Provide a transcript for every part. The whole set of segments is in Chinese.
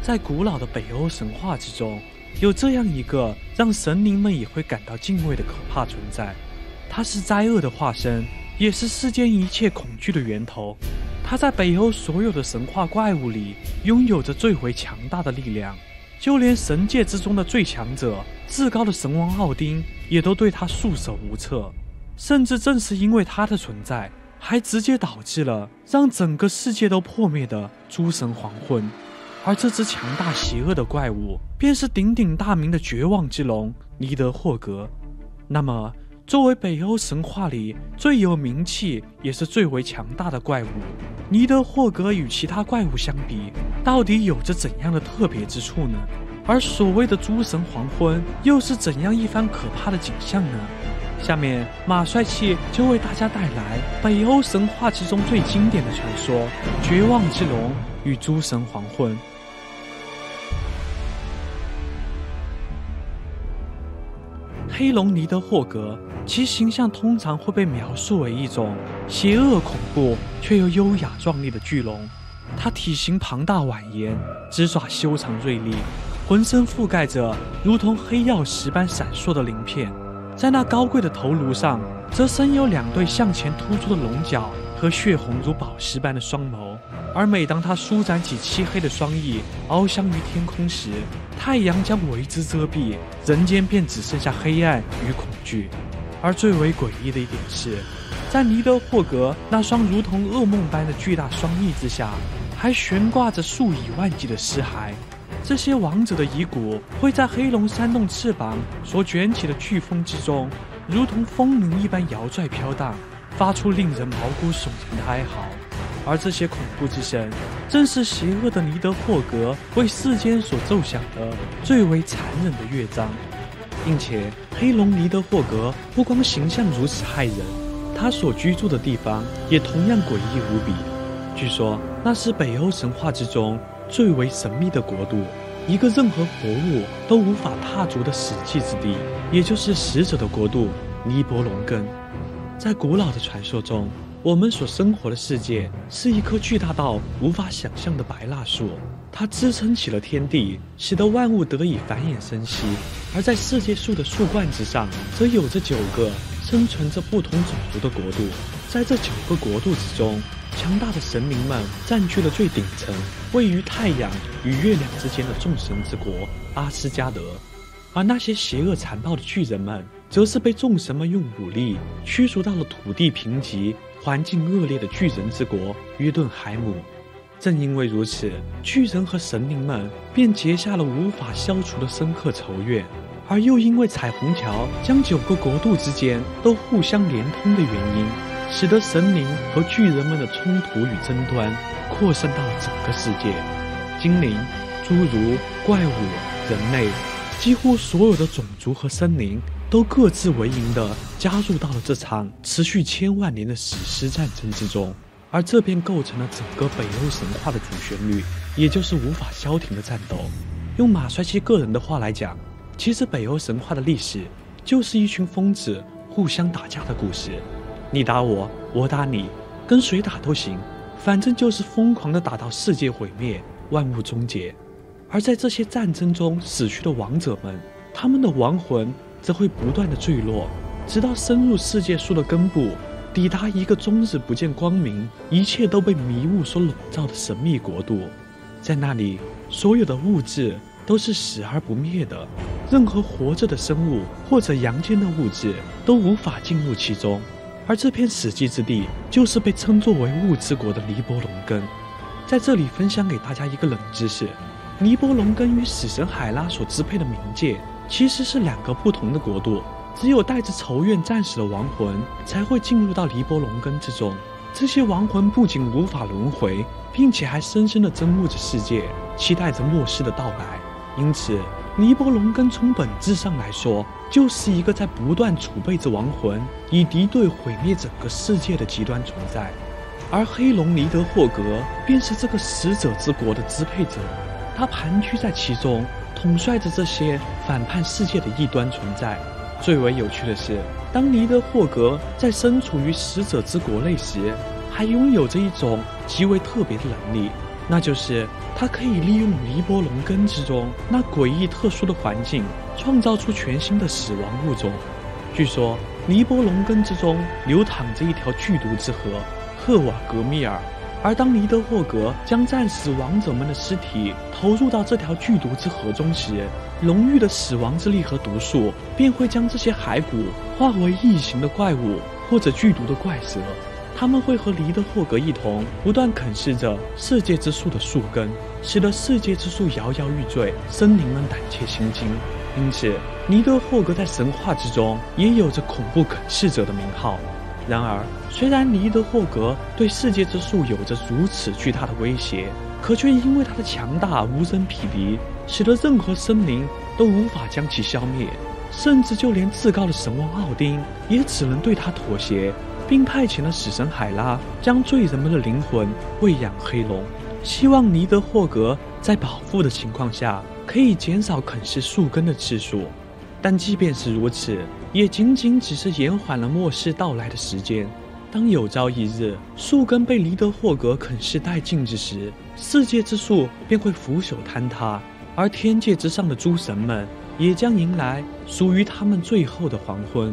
在古老的北欧神话之中，有这样一个让神灵们也会感到敬畏的可怕存在，它是灾厄的化身，也是世间一切恐惧的源头。它在北欧所有的神话怪物里拥有着最为强大的力量，就连神界之中的最强者至高的神王奥丁也都对他束手无策，甚至正是因为他的存在，还直接导致了让整个世界都破灭的诸神黄昏。而这只强大邪恶的怪物便是鼎鼎大名的绝望之龙尼德霍格。那么作为北欧神话里最有名气也是最为强大的怪物，尼德霍格与其他怪物相比，到底有着怎样的特别之处呢？而所谓的诸神黄昏又是怎样一番可怕的景象呢？下面马帅气就为大家带来北欧神话之中最经典的传说——绝望之龙与诸神黄昏。黑龙尼德霍格，其形象通常会被描述为一种邪恶恐怖却又优雅壮丽的巨龙。它体型庞大蜿蜒，只爪修长锐利，浑身覆盖着如同黑曜石般闪烁的鳞片。在那高贵的头颅上，则生有2对向前突出的龙角和血红如宝石般的双眸。而每当它舒展起漆黑的双翼，翱翔于天空时，太阳将为之遮蔽，人间便只剩下黑暗与恐惧。而最为诡异的一点是，在尼德霍格那双如同噩梦般的巨大双翼之下，还悬挂着数以万计的尸骸。这些王者的遗骨会在黑龙扇动翅膀所卷起的飓风之中，如同风铃一般摇拽飘荡，发出令人毛骨悚然的哀嚎。而这些恐怖之声，正是邪恶的尼德霍格为世间所奏响的最为残忍的乐章。并且黑龙尼德霍格不光形象如此骇人，他所居住的地方也同样诡异无比。据说那是北欧神话之中最为神秘的国度，一个任何活物都无法踏足的死寂之地，也就是死者的国度尼伯龙根。在古老的传说中，我们所生活的世界是一棵巨大到无法想象的白蜡树，它支撑起了天地，使得万物得以繁衍生息。而在世界树的树冠之上，则有着9个生存着不同种族的国度。在这9个国度之中，强大的神灵们占据了最顶层，位于太阳与月亮之间的众神之国阿斯加德。而那些邪恶残暴的巨人们，则是被众神们用武力驱逐到了土地贫瘠、环境恶劣的巨人之国约顿海姆。正因为如此，巨人和神灵们便结下了无法消除的深刻仇怨。而又因为彩虹桥将9个国度之间都互相连通的原因，使得神灵和巨人们的冲突与争端扩散到了整个世界。精灵、侏儒、怪物、人类，几乎所有的种族和生灵都各自为营地加入到了这场持续千万年的史诗战争之中。而这便构成了整个北欧神话的主旋律，也就是无法消停的战斗。用马帅气个人的话来讲，其实北欧神话的历史就是一群疯子互相打架的故事。你打我，我打你，跟谁打都行，反正就是疯狂地打到世界毁灭，万物终结。而在这些战争中死去的王者们，他们的亡魂则会不断地坠落，直到深入世界树的根部，抵达一个终日不见光明、一切都被迷雾所笼罩的神秘国度。在那里，所有的物质都是死而不灭的，任何活着的生物或者阳间的物质都无法进入其中。而这片死寂之地，就是被称作为物之国的尼伯龙根。在这里分享给大家一个冷知识，尼伯龙根与死神海拉所支配的冥界其实是2个不同的国度，只有带着仇怨战士的亡魂才会进入到尼伯龙根之中。这些亡魂不仅无法轮回，并且还深深地憎恶着世界，期待着末世的到来。因此尼伯龙根从本质上来说，就是一个在不断储备着亡魂，以敌对毁灭整个世界的极端存在。而黑龙尼德霍格便是这个死者之国的支配者，他盘踞在其中，统帅着这些反叛世界的异端存在。最为有趣的是，当尼德霍格在身处于死者之国内时，还拥有着一种极为特别的能力， 那就是它可以利用尼伯龙根之中那诡异特殊的环境，创造出全新的死亡物种。据说尼伯龙根之中流淌着一条剧毒之河赫瓦格米尔，而当尼德霍格将战死亡者们的尸体投入到这条剧毒之河中时，浓郁的死亡之力和毒素便会将这些骸骨化为异形的怪物或者剧毒的怪蛇。他们会和尼德霍格一同不断啃噬着世界之树的树根，使得世界之树摇摇欲坠，森林们胆怯心惊。因此尼德霍格在神话之中也有着恐怖啃噬者的名号。然而虽然尼德霍格对世界之树有着如此巨大的威胁，可却因为他的强大无人匹敌，使得任何生灵都无法将其消灭，甚至就连至高的神王奥丁也只能对他妥协，并派遣了死神海拉将罪人们的灵魂喂养黑龙，希望尼德霍格在保护的情况下可以减少啃噬树根的次数。但即便是如此，也仅仅只是延缓了末世到来的时间。当有朝一日树根被尼德霍格啃噬殆尽之时，世界之树便会腐朽坍塌，而天界之上的诸神们也将迎来属于他们最后的黄昏。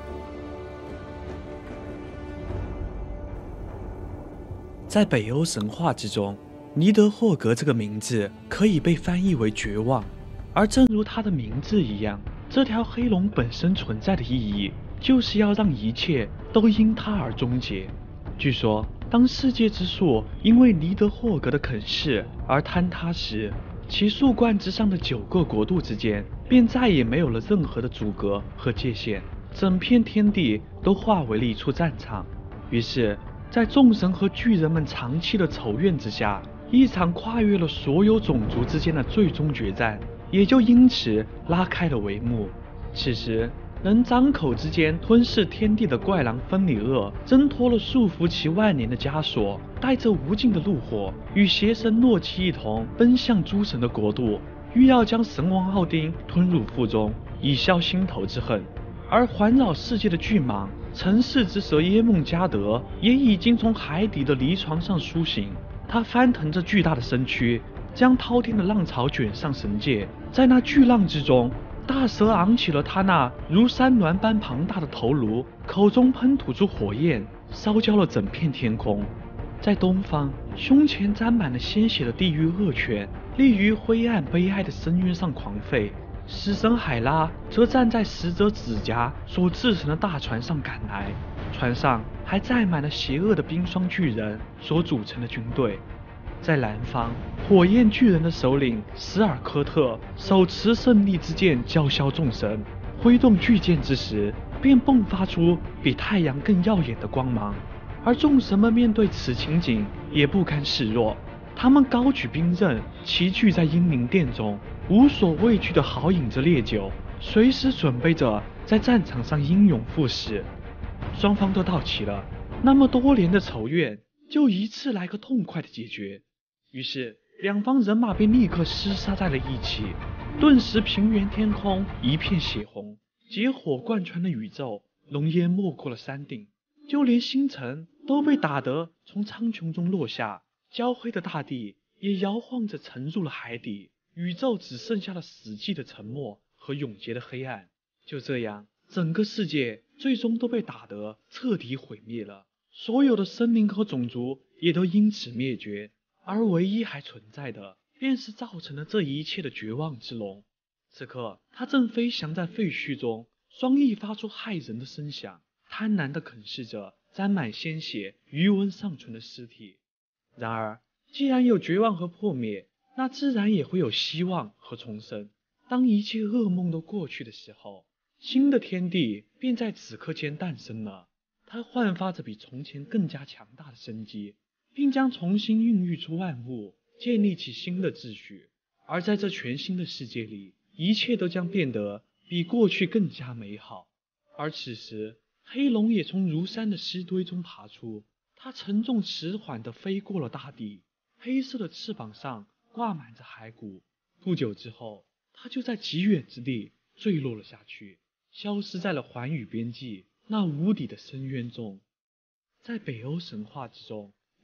在北欧神话之中，尼德霍格这个名字可以被翻译为绝望，而正如他的名字一样，这条黑龙本身存在的意义就是要让一切都因它而终结。据说当世界之树因为尼德霍格的啃噬而坍塌时，其树冠之上的9个国度之间便再也没有了任何的阻隔和界限，整片天地都化为了一处战场。于是在众神和巨人们长期的仇怨之下，一场跨越了所有种族之间的最终决战也就因此拉开了帷幕。此时能张口之间吞噬天地的怪狼芬里厄挣脱了束缚其万年的枷锁，带着无尽的怒火与邪神诺基一同奔向诸神的国度，欲要将神王奥丁吞入腹中，以消心头之恨。而环绕世界的巨蟒城市之蛇耶梦加德也已经从海底的泥床上苏醒，他翻腾着巨大的身躯，将滔天的浪潮卷上神界。在那巨浪之中，大蛇昂起了它那如山峦般庞大的头颅，口中喷吐出火焰，烧焦了整片天空。在东方，胸前沾满了鲜血的地狱恶犬立于灰暗悲哀的深渊上狂吠，死神海拉则站在死者指甲所制成的大船上赶来，船上还载满了邪恶的冰霜巨人所组成的军队。在南方，火焰巨人的首领史尔科特手持胜利之剑叫嚣众神，挥动巨剑之时便迸发出比太阳更耀眼的光芒。而众神们面对此情景也不甘示弱，他们高举兵刃，齐聚在英灵殿中，无所畏惧地豪饮着烈酒，随时准备着在战场上英勇赴死。双方都到齐了，那么多年的仇怨就一次来个痛快的解决。于是两方人马便立刻厮杀在了一起，顿时平原天空一片血红，劫火贯穿了宇宙，浓烟没过了山顶，就连星辰都被打得从苍穹中落下，焦黑的大地也摇晃着沉入了海底，宇宙只剩下了死寂的沉默和永劫的黑暗。就这样，整个世界最终都被打得彻底毁灭了，所有的生灵和种族也都因此灭绝，而唯一还存在的便是造成了这一切的绝望之龙。此刻他正飞翔在废墟中，双翼发出骇人的声响，贪婪地啃噬着沾满鲜血余温尚存的尸体。然而既然有绝望和破灭，那自然也会有希望和重生。当一切噩梦都过去的时候，新的天地便在此刻间诞生了，它焕发着比从前更加强大的生机，并将重新孕育出万物，建立起新的秩序。而在这全新的世界里，一切都将变得比过去更加美好。而此时黑龙也从如山的尸堆中爬出，它沉重迟缓地飞过了大地，黑色的翅膀上挂满着骸骨。不久之后，它就在极远之地坠落了下去，消失在了寰宇边际那无底的深渊中。在北欧神话之中，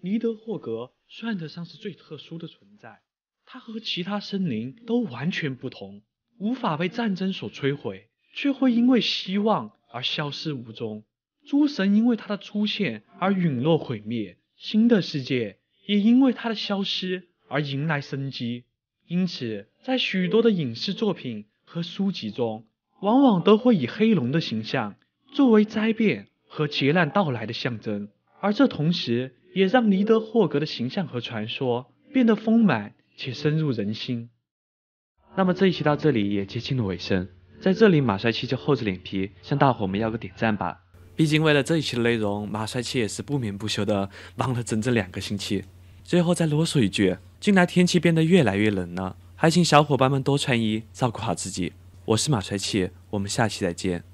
尼德霍格算得上是最特殊的存在，它和其他生灵都完全不同，无法被战争所摧毁，却会因为希望而消失无踪。诸神因为它的出现而陨落毁灭，新的世界也因为它的消失而迎来生机。因此，在许多的影视作品和书籍中，往往都会以黑龙的形象作为灾变和劫难到来的象征，而这同时也让尼德霍格的形象和传说变得丰满且深入人心。那么这一期到这里也接近了尾声，在这里马帅气就厚着脸皮向大伙们要个点赞吧，毕竟为了这一期的内容，马帅气也是不眠不休的忙了整整2个星期。最后再啰嗦一句，近来天气变得越来越冷了，还请小伙伴们多穿衣，照顾好自己。我是马帅气，我们下期再见。